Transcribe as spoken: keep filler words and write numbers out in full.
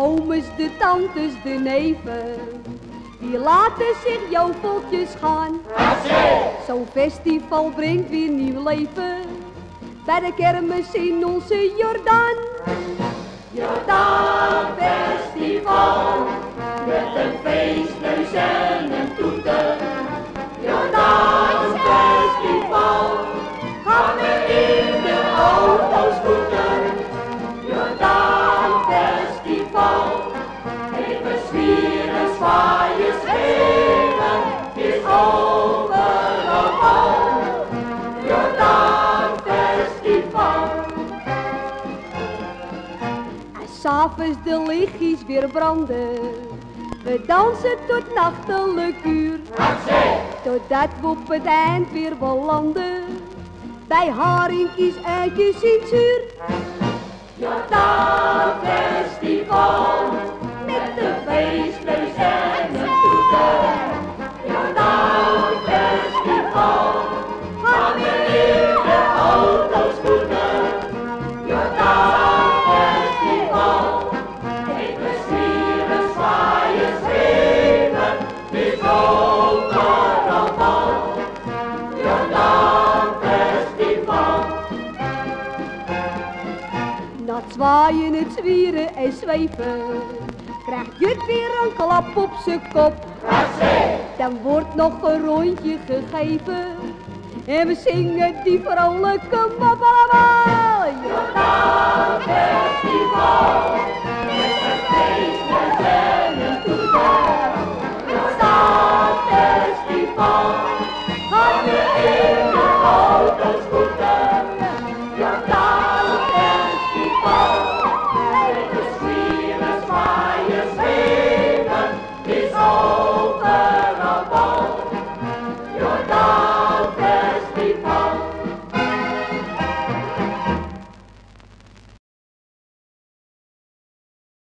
ooms, de tantes, de neven, die laten zich joveltjes gaan. Zo'n festival brengt weer nieuw leven bij de kermis in onze Jordaan. Jordaan Festival, met een feestneus en een toeter. Jordaan Festival, gaan we in de auto's voeten. Jordaan Festival, even zwieren, zwaaien, schreeuwen, is overal al. Jordaan Festival. En s'avonds de lichtjes weer branden, we dansen tot nachtelijk uur. Totdat we op het eind weer belanden, bij haringkies, eitjes in zuur. Jordaan Festival, met de feestneus en een toeter. Jordaan Festival, gaan we in de auto's voeten. Jordaan Festival, even zwieren, zwaaien, schreeuwen, is overal bal. Jordaan Festival. Na het zwaaien, het zwieren en zweven, krijgt Jut weer een klap op zijn kop. Dan wordt nog een rondje gegeven en we zingen die vrolijke mop allemaal. Jordaan Festival, met een feestneus en een toeter. Jordaan